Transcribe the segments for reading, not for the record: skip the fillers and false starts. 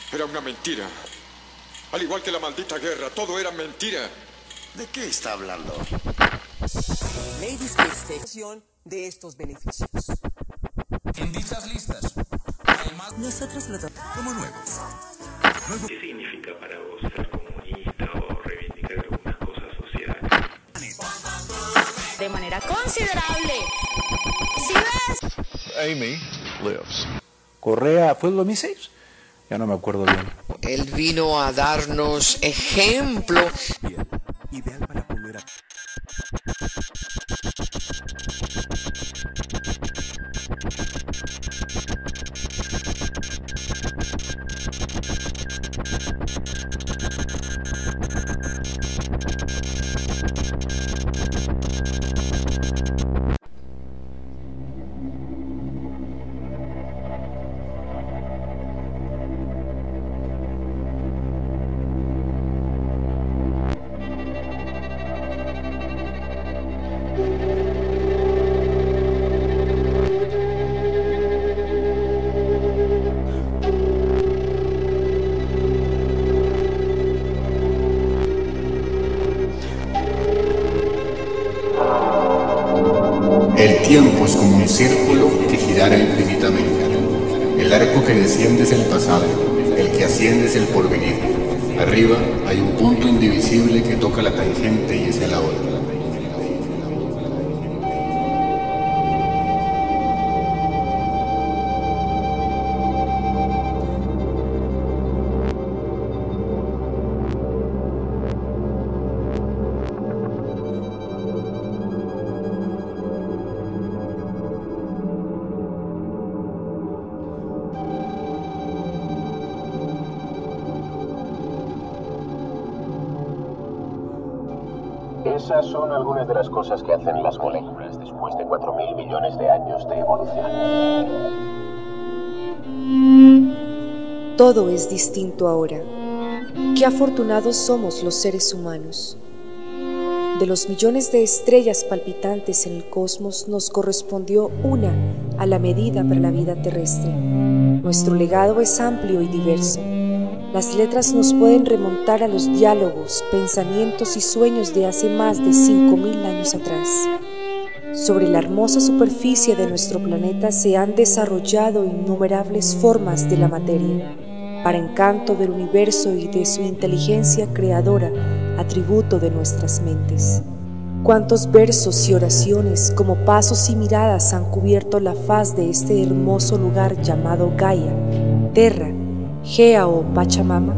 Era una mentira. Al igual que la maldita guerra, todo era mentira. ¿De qué está hablando? Ley de extensión de estos beneficios. En dichas listas, además, Nosotros lo damos como nuevos. ¿Qué significa para vos ser comunista o reivindicar algunas cosas sociales? De manera considerable. Si ves. Amy lives. Correa, ¿fue el 2006? Ya no me acuerdo bien. Él vino a darnos ejemplo. Bien, ideal para poner a... El tiempo es como un círculo que girara infinitamente. El arco que desciende es el pasado, el que asciende es el porvenir. Arriba hay un punto indivisible que toca la tangente y es el ahora. Esas son algunas de las cosas que hacen las moléculas después de 4.000 millones de años de evolución. Todo es distinto ahora. Qué afortunados somos los seres humanos. De los millones de estrellas palpitantes en el cosmos nos correspondió una a la medida para la vida terrestre. Nuestro legado es amplio y diverso. Las letras nos pueden remontar a los diálogos, pensamientos y sueños de hace más de 5.000 años atrás. Sobre la hermosa superficie de nuestro planeta se han desarrollado innumerables formas de la materia, para encanto del universo y de su inteligencia creadora, atributo de nuestras mentes. Cuántos versos y oraciones, como pasos y miradas, han cubierto la faz de este hermoso lugar llamado Gaia, Terra, Gea o Pachamama.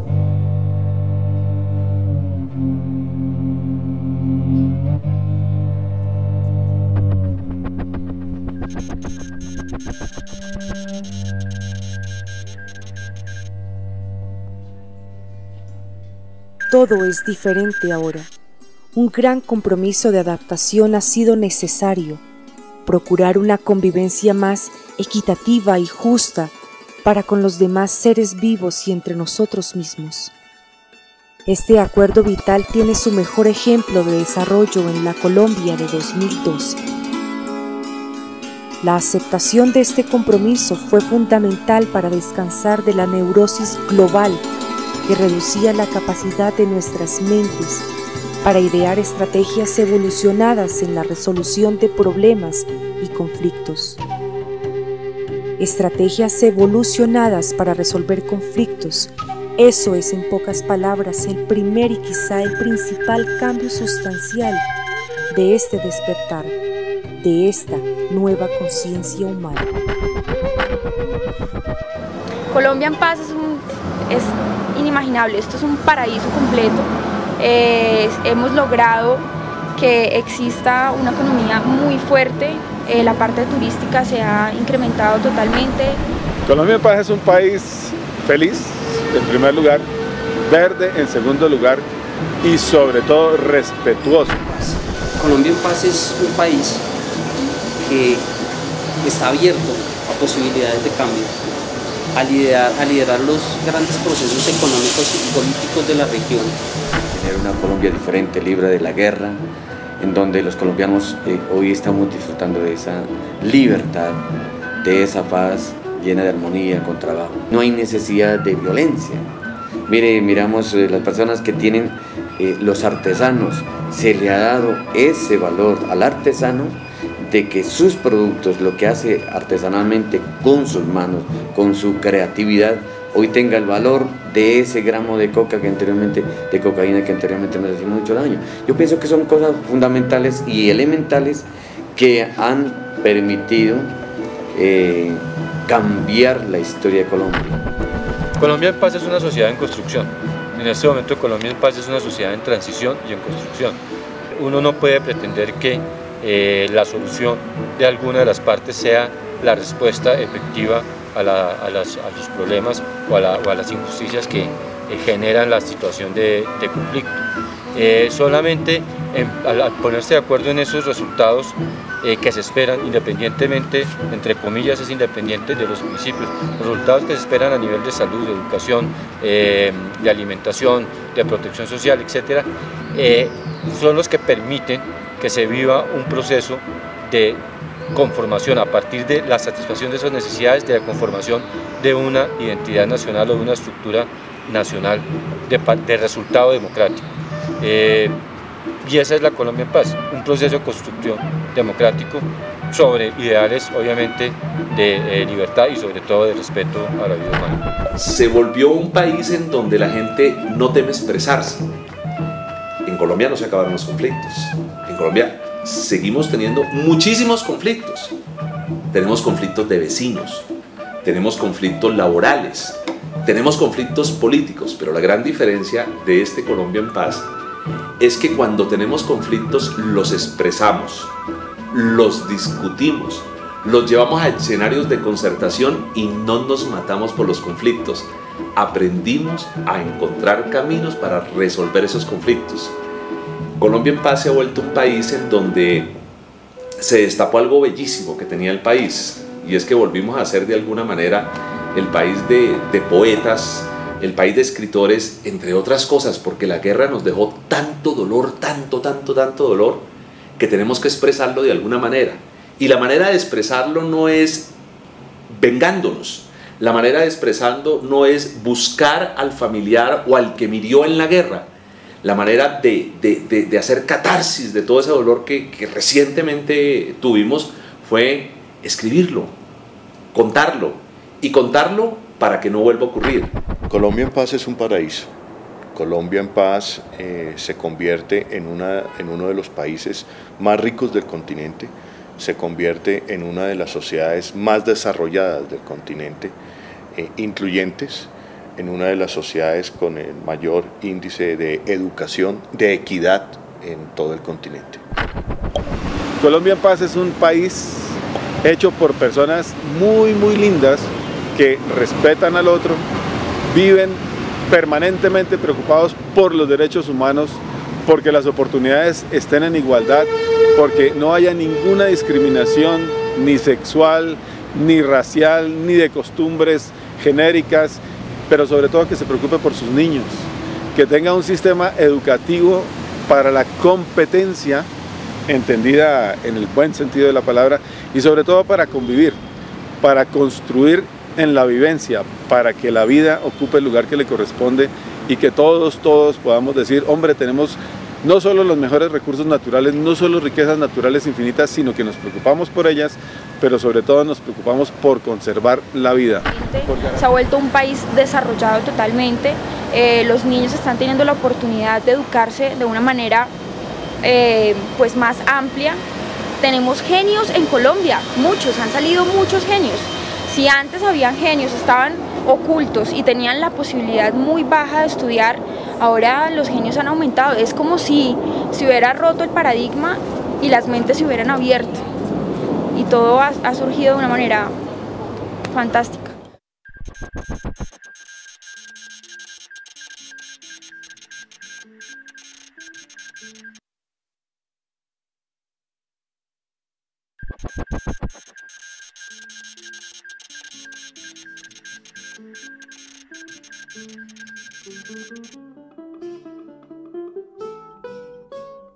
Todo es diferente ahora. Un gran compromiso de adaptación ha sido necesario. Procurar una convivencia más equitativa y justa para con los demás seres vivos y entre nosotros mismos. Este acuerdo vital tiene su mejor ejemplo de desarrollo en la Colombia de 2012. La aceptación de este compromiso fue fundamental para descansar de la neurosis global que reducía la capacidad de nuestras mentes para idear estrategias evolucionadas en la resolución de problemas y conflictos. Estrategias evolucionadas para resolver conflictos. Eso es, en pocas palabras, el primer y quizá el principal cambio sustancial de este despertar, de esta nueva conciencia humana. Colombia en paz es inimaginable, esto es un paraíso completo. Hemos logrado que exista una economía muy fuerte, la parte turística se ha incrementado totalmente. Colombia en paz es un país feliz, en primer lugar, verde en segundo lugar y sobre todo respetuoso. Colombia en paz es un país que está abierto a posibilidades de cambio, a liderar los grandes procesos económicos y políticos de la región. Tener una Colombia diferente, libre de la guerra, en donde los colombianos hoy estamos disfrutando de esa libertad, de esa paz, llena de armonía, con trabajo. No hay necesidad de violencia. Miramos las personas que tienen los artesanos, se le ha dado ese valor al artesano de que sus productos, lo que hace artesanalmente con sus manos, con su creatividad, hoy tenga el valor de ese gramo de cocaína que anteriormente nos hacía mucho daño. Yo pienso que son cosas fundamentales y elementales que han permitido cambiar la historia de Colombia. Colombia en Paz es una sociedad en construcción. En este momento Colombia en Paz es una sociedad en transición y en construcción. Uno no puede pretender que la solución de alguna de las partes sea la respuesta efectiva a los problemas o a las injusticias que generan la situación de conflicto. Solamente al ponerse de acuerdo en esos resultados que se esperan, independientemente, entre comillas, es independiente de los principios, los resultados que se esperan a nivel de salud, de educación, de alimentación, de protección social, etc., son los que permiten que se viva un proceso de conformación a partir de la satisfacción de esas necesidades, de la conformación de una identidad nacional o de una estructura nacional de resultado democrático. Y esa es la Colombia en Paz, un proceso de construcción democrático sobre ideales, obviamente, de libertad y sobre todo de respeto a la vida humana. Se volvió un país en donde la gente no teme expresarse. En Colombia no se acabaron los conflictos. En Colombia seguimos teniendo muchísimos conflictos. Tenemos conflictos de vecinos, tenemos conflictos laborales, tenemos conflictos políticos, pero la gran diferencia de este Colombia en Paz es que cuando tenemos conflictos los expresamos, los discutimos, los llevamos a escenarios de concertación y no nos matamos por los conflictos. Aprendimos a encontrar caminos para resolver esos conflictos. Colombia en Paz se ha vuelto un país en donde se destapó algo bellísimo que tenía el país, y es que volvimos a ser de alguna manera el país de poetas, el país de escritores, entre otras cosas, porque la guerra nos dejó tanto dolor, tanto dolor, que tenemos que expresarlo de alguna manera. Y la manera de expresarlo no es vengándonos, la manera de expresarlo no es buscar al familiar o al que murió en la guerra. La manera de hacer catarsis de todo ese dolor que recientemente tuvimos fue escribirlo, contarlo, y contarlo para que no vuelva a ocurrir. Colombia en Paz es un paraíso. Colombia en Paz se convierte en uno de los países más ricos del continente, se convierte en una de las sociedades más desarrolladas del continente, incluyentes, en una de las sociedades con el mayor índice de educación, de equidad en todo el continente. Colombia en Paz es un país hecho por personas muy lindas que respetan al otro, viven permanentemente preocupados por los derechos humanos, porque las oportunidades estén en igualdad, porque no haya ninguna discriminación, ni sexual, ni racial, ni de costumbres genéricas, pero sobre todo que se preocupe por sus niños, que tenga un sistema educativo para la competencia, entendida en el buen sentido de la palabra, y sobre todo para convivir, para construir en la vivencia, para que la vida ocupe el lugar que le corresponde y que todos podamos decir, hombre, tenemos no solo los mejores recursos naturales, no solo riquezas naturales infinitas, sino que nos preocupamos por ellas, pero sobre todo nos preocupamos por conservar la vida. Se ha vuelto un país desarrollado totalmente, los niños están teniendo la oportunidad de educarse de una manera pues más amplia. Tenemos genios en Colombia, muchos, han salido muchos genios. Si antes habían genios, estaban ocultos y tenían la posibilidad muy baja de estudiar, ahora los genios han aumentado. Es como si se hubiera roto el paradigma y las mentes se hubieran abierto. Y todo ha surgido de una manera fantástica.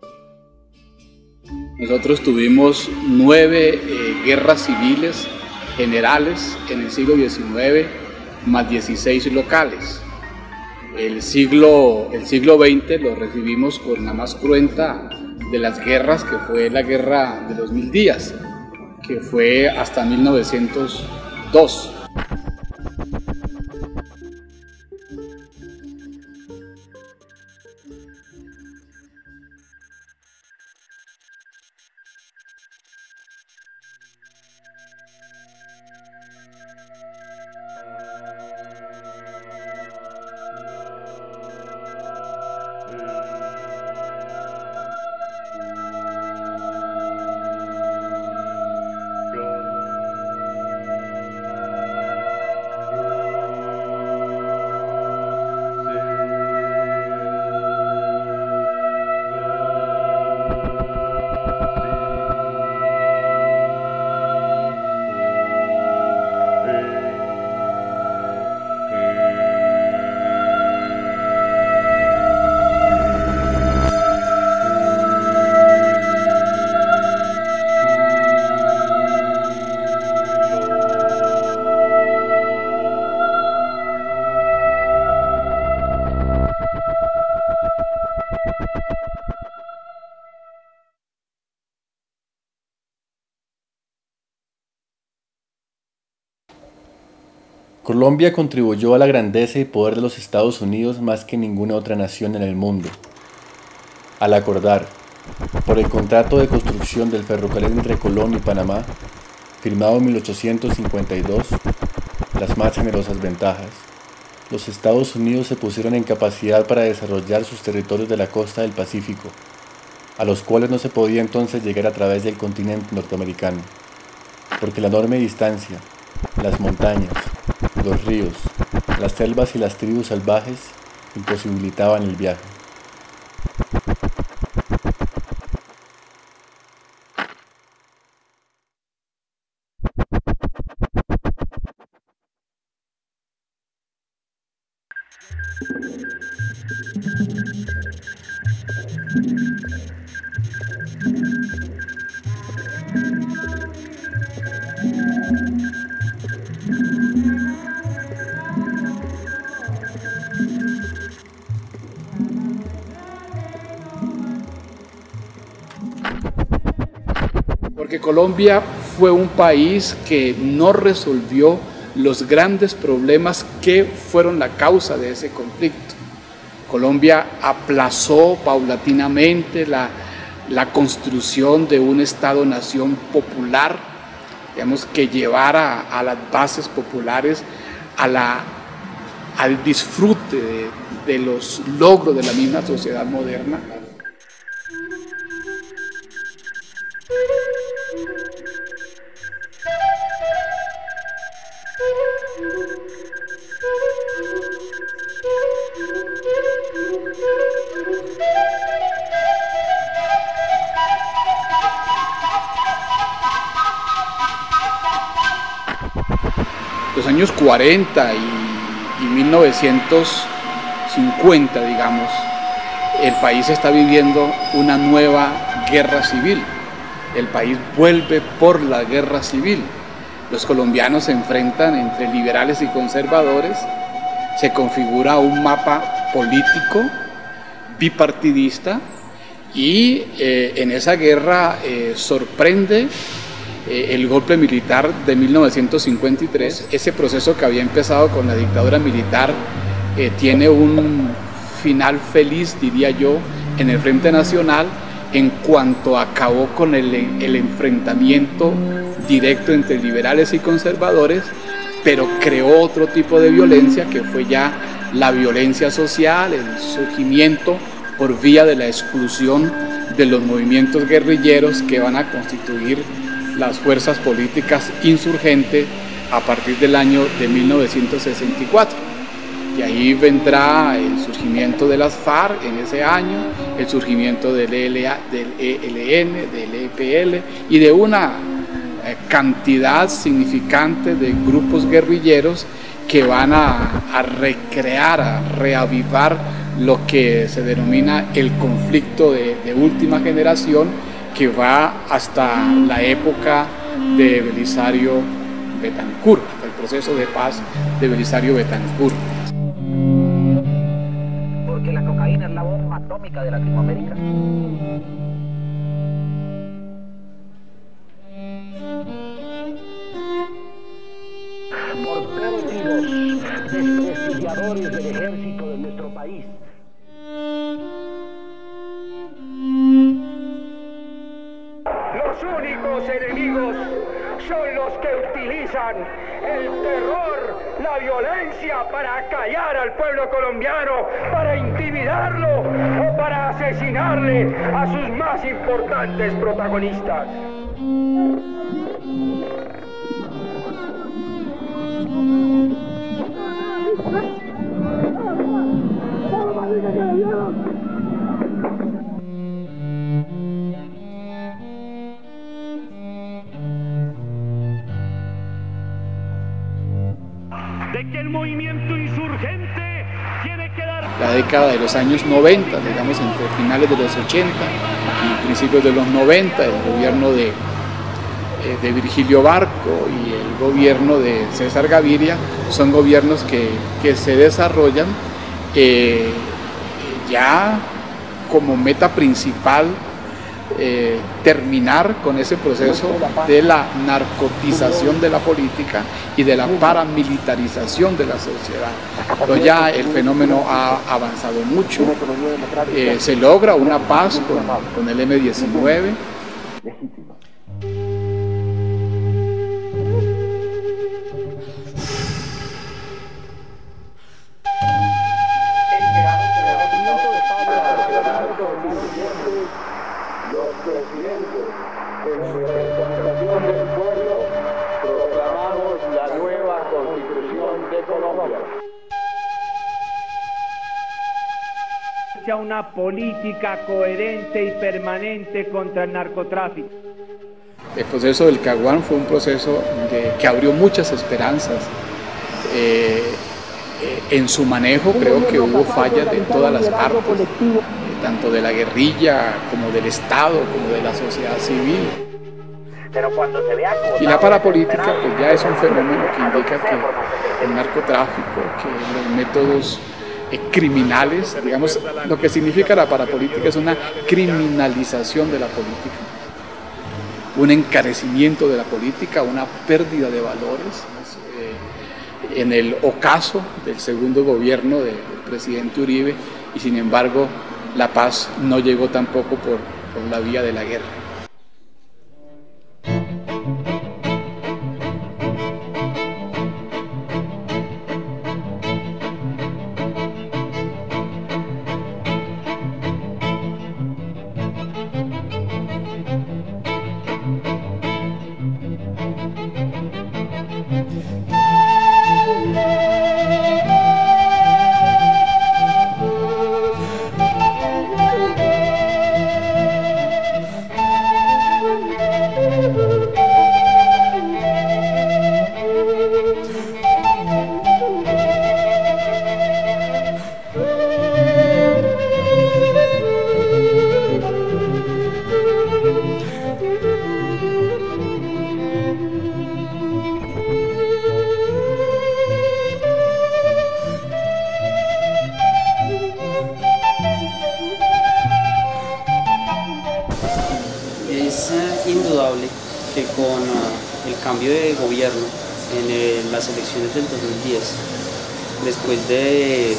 Nosotros tuvimos 9 guerras civiles generales en el siglo XIX, más 16 locales. El siglo XX lo recibimos con la más cruenta de las guerras, que fue la Guerra de los 1000 días, que fue hasta 1902. Colombia contribuyó a la grandeza y poder de los Estados Unidos más que ninguna otra nación en el mundo, al acordar, por el contrato de construcción del ferrocarril entre Colón y Panamá, firmado en 1852, las más generosas ventajas. Los Estados Unidos se pusieron en capacidad para desarrollar sus territorios de la costa del Pacífico, a los cuales no se podía entonces llegar a través del continente norteamericano, porque la enorme distancia, las montañas, los ríos, las selvas y las tribus salvajes imposibilitaban el viaje. Porque Colombia fue un país que no resolvió los grandes problemas que fueron la causa de ese conflicto. Colombia aplazó paulatinamente la construcción de un Estado-nación popular, digamos, que llevara a las bases populares al disfrute de los logros de la misma sociedad moderna. Los años 40 y 1950, digamos, el país está viviendo una nueva guerra civil. El país vuelve por la guerra civil. Los colombianos se enfrentan entre liberales y conservadores. Se configura un mapa político bipartidista y en esa guerra sorprende el golpe militar de 1953. Ese proceso que había empezado con la dictadura militar tiene un final feliz, diría yo, en el Frente Nacional, en cuanto acabó con el enfrentamiento directo entre liberales y conservadores, pero creó otro tipo de violencia que fue ya la violencia social, el surgimiento por vía de la exclusión de los movimientos guerrilleros que van a constituir las fuerzas políticas insurgentes a partir del año de 1964. Y ahí vendrá el surgimiento de las FARC en ese año, el surgimiento del ELN, del EPL y de una cantidad significante de grupos guerrilleros que van a recrear, a reavivar lo que se denomina el conflicto de última generación, que va hasta la época de Belisario Betancourt, hasta el proceso de paz de Belisario Betancourt. Porque la cocaína es la bomba atómica de Latinoamérica. Por perdidos, desprestigiadores del ejército de nuestro país. Los únicos enemigos son los que utilizan el terror, la violencia para acallar al pueblo colombiano, para intimidarlo o para asesinarle a sus más importantes protagonistas. De que el movimiento insurgente tiene que dar... La década de los años 90, digamos entre finales de los 80 y principios de los 90, el gobierno de Virgilio Barco y el gobierno de César Gaviria son gobiernos que se desarrollan ya como meta principal terminar con ese proceso de la narcotización de la política y de la paramilitarización de la sociedad. Pero ya el fenómeno ha avanzado mucho, se logra una paz con el M-19. Una política coherente y permanente contra el narcotráfico. El proceso del Caguán fue un proceso que abrió muchas esperanzas. En su manejo creo que hubo fallas de todas las partes, tanto de la guerrilla como del Estado, como de la sociedad civil. Y la parapolítica pues ya es un fenómeno que indica que el narcotráfico, que los métodos criminales, digamos, lo que significa la parapolítica es una criminalización de la política, un encarecimiento de la política, una pérdida de valores. En el ocaso del segundo gobierno del presidente Uribe, y sin embargo la paz no llegó tampoco por la vía de la guerra. Que con el cambio de gobierno en las elecciones del 2010, después de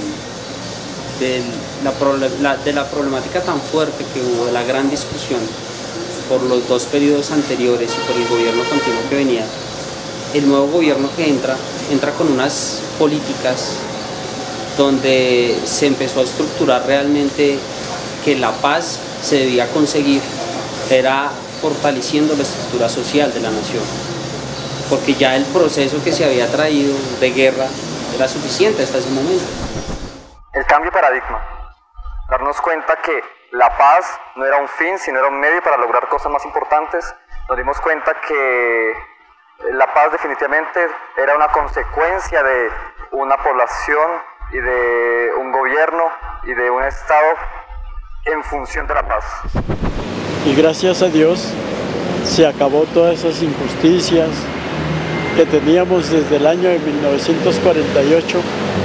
la problemática tan fuerte que hubo, de la gran discusión por los dos periodos anteriores y por el gobierno continuo que venía, el nuevo gobierno que entra con unas políticas donde se empezó a estructurar realmente que la paz se debía conseguir, era fortaleciendo la estructura social de la nación, porque ya el proceso que se había traído de guerra era suficiente hasta ese momento. El cambio de paradigma, darnos cuenta que la paz no era un fin, sino era un medio para lograr cosas más importantes. Nos dimos cuenta que la paz definitivamente era una consecuencia de una población y de un gobierno y de un Estado en función de la paz. Y gracias a Dios se acabó todas esas injusticias, que teníamos desde el año de 1948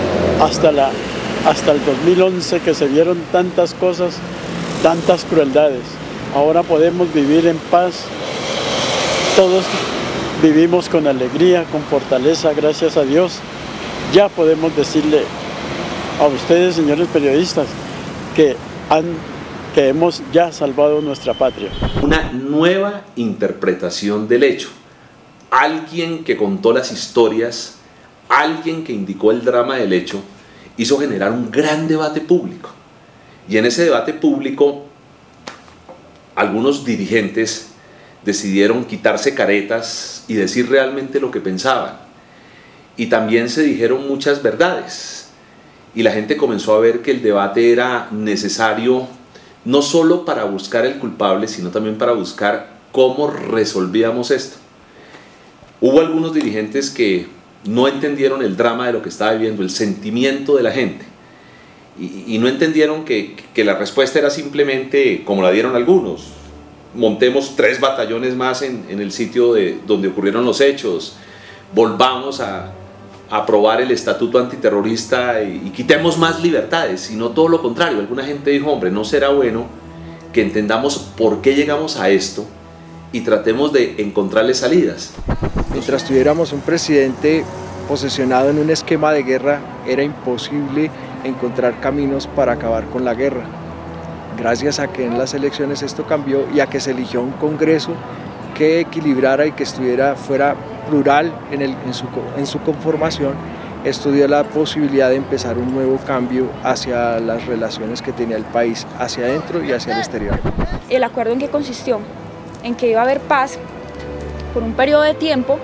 hasta el 2011, que se vieron tantas cosas, tantas crueldades. Ahora podemos vivir en paz, todos vivimos con alegría, con fortaleza, gracias a Dios. Ya podemos decirle a ustedes, señores periodistas, que hemos ya salvado nuestra patria. Una nueva interpretación del hecho. Alguien que contó las historias, alguien que indicó el drama del hecho, hizo generar un gran debate público. Y en ese debate público, algunos dirigentes decidieron quitarse caretas y decir realmente lo que pensaban. Y también se dijeron muchas verdades. Y la gente comenzó a ver que el debate era necesario no solo para buscar el culpable, sino también para buscar cómo resolvíamos esto. Hubo algunos dirigentes que no entendieron el drama de lo que estaba viviendo, el sentimiento de la gente, y no entendieron que la respuesta era simplemente, como la dieron algunos, montemos 3 batallones más en el sitio donde ocurrieron los hechos, volvamos a aprobar el estatuto antiterrorista y quitemos más libertades, sino todo lo contrario. Alguna gente dijo, hombre, no será bueno que entendamos por qué llegamos a esto y tratemos de encontrarle salidas. Mientras tuviéramos un presidente posesionado en un esquema de guerra, era imposible encontrar caminos para acabar con la guerra. Gracias a que en las elecciones esto cambió y a que se eligió un Congreso que equilibrara y que fuera plural en su conformación, esto dio la posibilidad de empezar un nuevo cambio hacia las relaciones que tenía el país, hacia adentro y hacia el exterior. ¿El acuerdo en qué consistió? En que iba a haber paz por un periodo de tiempo,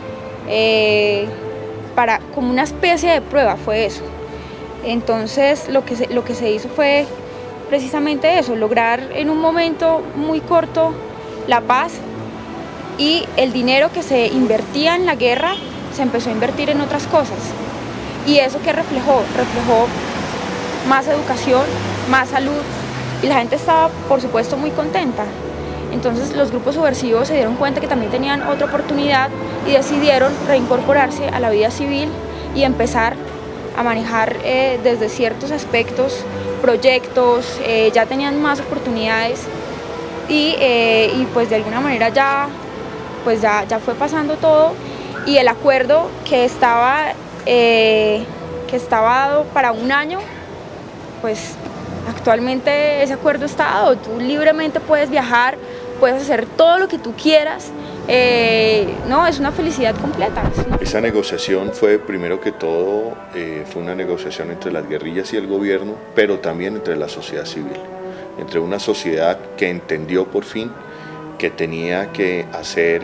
como una especie de prueba, fue eso. Entonces lo que se hizo fue precisamente eso, lograr en un momento muy corto la paz, y el dinero que se invertía en la guerra se empezó a invertir en otras cosas. ¿Y eso qué reflejó? Reflejó más educación, más salud, y la gente estaba, por supuesto, muy contenta. Entonces los grupos subversivos se dieron cuenta que también tenían otra oportunidad y decidieron reincorporarse a la vida civil y empezar a manejar desde ciertos aspectos, proyectos, ya tenían más oportunidades y pues de alguna manera ya fue pasando todo, y el acuerdo que estaba dado para un año, pues actualmente ese acuerdo está dado. Tú libremente puedes viajar, puedes hacer todo lo que tú quieras, no, es una felicidad completa. Esa negociación fue, primero que todo, fue una negociación entre las guerrillas y el gobierno, pero también entre la sociedad civil, entre una sociedad que entendió por fin que tenía que hacer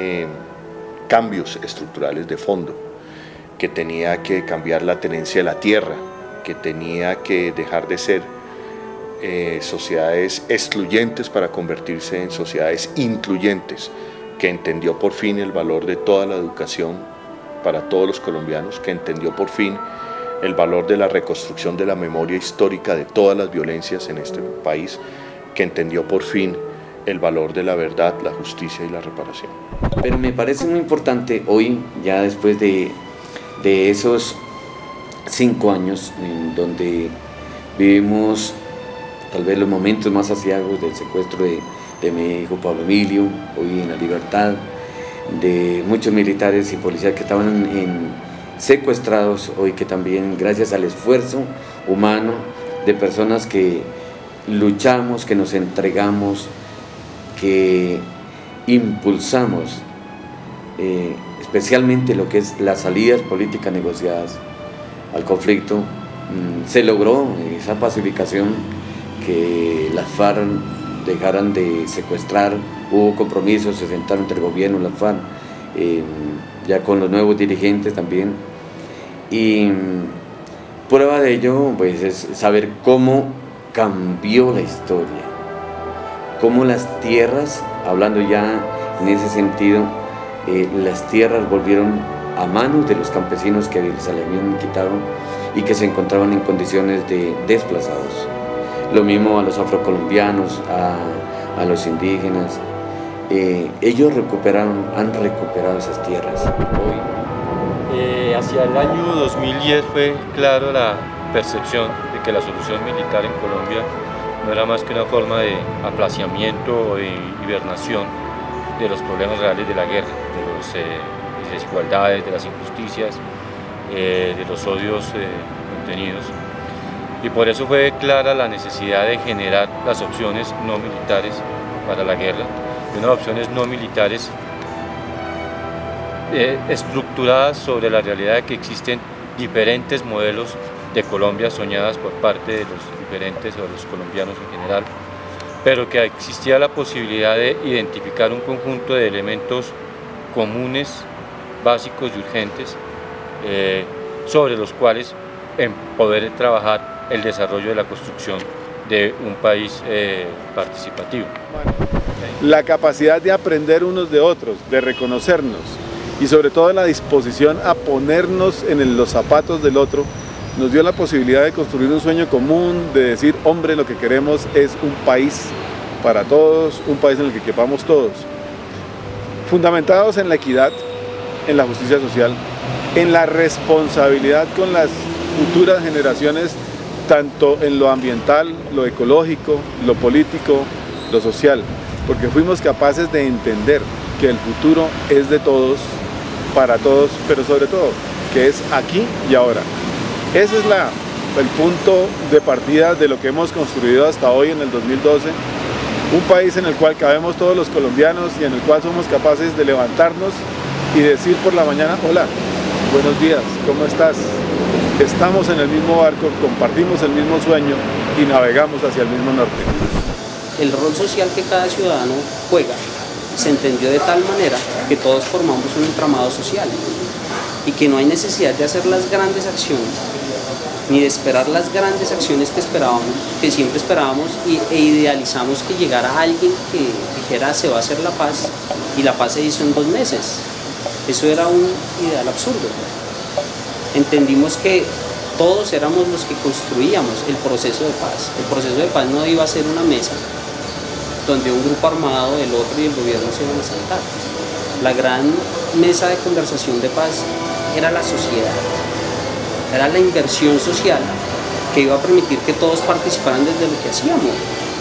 cambios estructurales de fondo, que tenía que cambiar la tenencia de la tierra, que tenía que dejar de ser sociedades excluyentes para convertirse en sociedades incluyentes, que entendió por fin el valor de toda la educación para todos los colombianos, que entendió por fin el valor de la reconstrucción de la memoria histórica de todas las violencias en este país, que entendió por fin el valor de la verdad, la justicia y la reparación. Pero me parece muy importante hoy, ya después de esos 5 años en donde vivimos tal vez los momentos más aciagos del secuestro de mi hijo Pablo Emilio, hoy en la libertad, de muchos militares y policías que estaban secuestrados, hoy que también gracias al esfuerzo humano de personas que luchamos, que nos entregamos, que impulsamos especialmente lo que es las salidas políticas negociadas al conflicto, se logró esa pacificación, que las FARC dejaran de secuestrar, hubo compromisos, se sentaron entre el gobierno y las FARC, ya con los nuevos dirigentes también, y prueba de ello pues es saber cómo cambió la historia, cómo las tierras, hablando ya en ese sentido, las tierras volvieron a manos de los campesinos que se les habían quitado y que se encontraban en condiciones de desplazados. Lo mismo a los afrocolombianos, a los indígenas, ellos han recuperado esas tierras. Hacia el año 2010 fue claro la percepción de que la solución militar en Colombia no era más que una forma de aplazamiento o de hibernación de los problemas reales de la guerra, de las desigualdades, de las injusticias, de los odios contenidos. Y por eso fue clara la necesidad de generar las opciones no militares para la guerra, y unas opciones no militares estructuradas sobre la realidad de que existen diferentes modelos de Colombia soñadas por parte de los diferentes o de los colombianos en general, pero que existía la posibilidad de identificar un conjunto de elementos comunes, básicos y urgentes sobre los cuales poder trabajar el desarrollo de la construcción de un país participativo. La capacidad de aprender unos de otros, de reconocernos y sobre todo la disposición a ponernos en los zapatos del otro, nos dio la posibilidad de construir un sueño común, de decir, hombre, lo que queremos es un país para todos, un país en el que quepamos todos, fundamentados en la equidad, en la justicia social, en la responsabilidad con las futuras generaciones, tanto en lo ambiental, lo ecológico, lo político, lo social, porque fuimos capaces de entender que el futuro es de todos, para todos, pero sobre todo, que es aquí y ahora. Ese es el punto de partida de lo que hemos construido hasta hoy en el 2012, un país en el cual cabemos todos los colombianos y en el cual somos capaces de levantarnos y decir por la mañana, hola, buenos días, ¿cómo estás? Estamos en el mismo barco, compartimos el mismo sueño y navegamos hacia el mismo norte. El rol social que cada ciudadano juega se entendió de tal manera que todos formamos un entramado social y que no hay necesidad de hacer las grandes acciones ni de esperar las grandes acciones que siempre esperábamos e idealizamos que llegara alguien que dijera se va a hacer la paz y la paz se hizo en 2 meses. Eso era un ideal absurdo. Entendimos que todos éramos los que construíamos el proceso de paz. El proceso de paz no iba a ser una mesa donde un grupo armado, el otro y el gobierno se iban a sentar. La gran mesa de conversación de paz era la sociedad, era la inversión social que iba a permitir que todos participaran desde lo que hacíamos.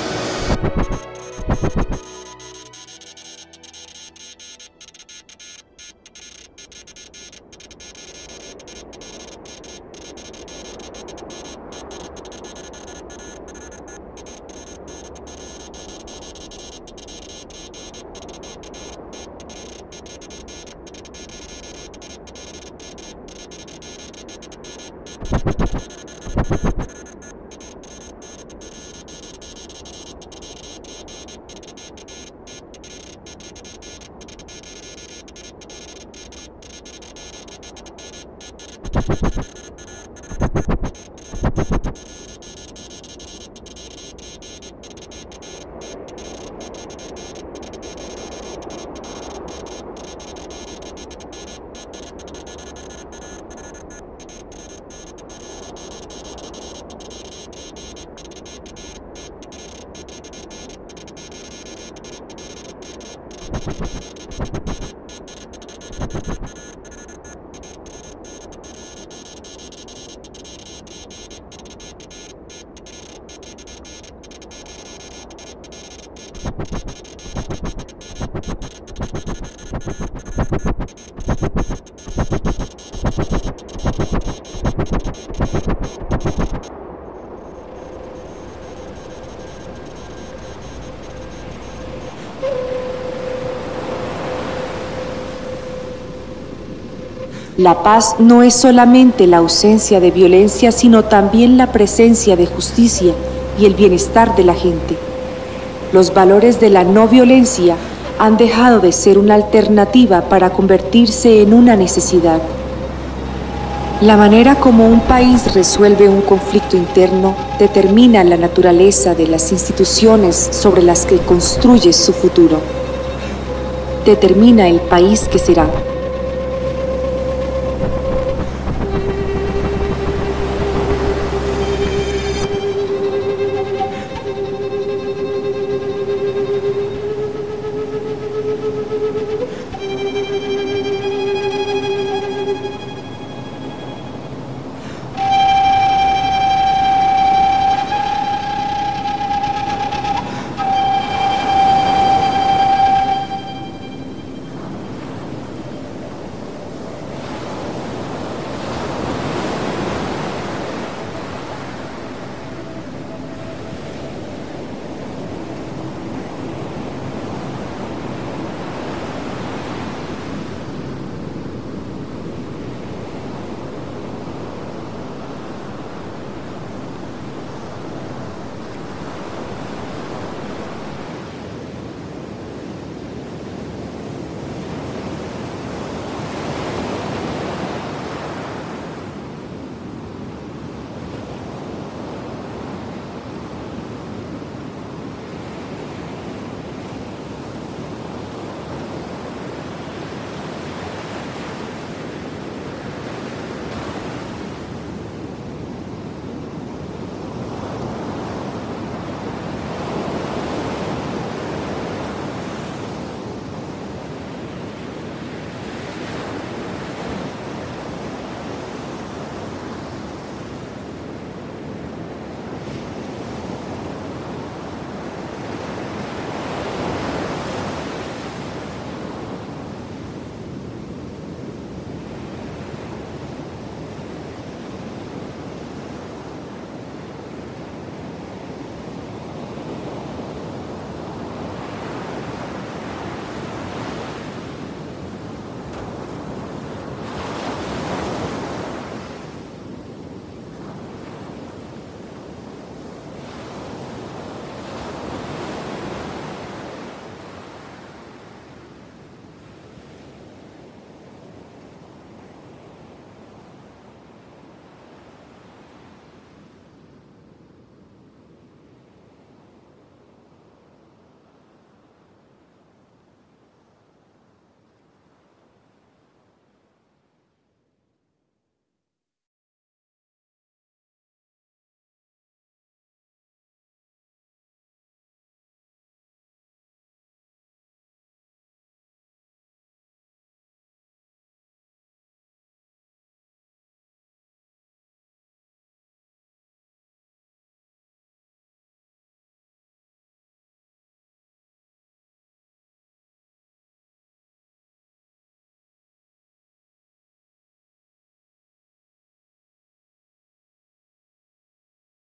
La paz no es solamente la ausencia de violencia, sino también la presencia de justicia y el bienestar de la gente. Los valores de la no violencia han dejado de ser una alternativa para convertirse en una necesidad. La manera como un país resuelve un conflicto interno determina la naturaleza de las instituciones sobre las que construye su futuro. Determina el país que será.